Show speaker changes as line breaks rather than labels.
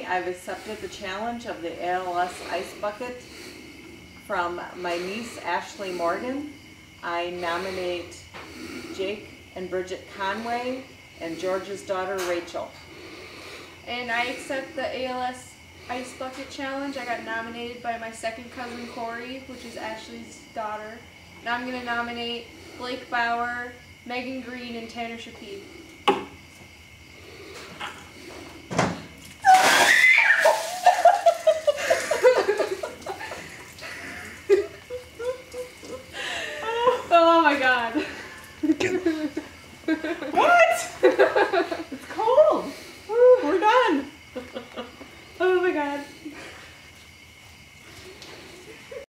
Amy. I've accepted the challenge of the ALS Ice Bucket from my niece Ashley Morgan. I nominate Jake and Bridget Conway and George's daughter Rachel.
And I accept the ALS Ice Bucket Challenge. I got nominated by my second cousin Corey, which is Ashley's daughter. And I'm going to nominate Blake Bauer, Megan Green, and Tanner Shapid.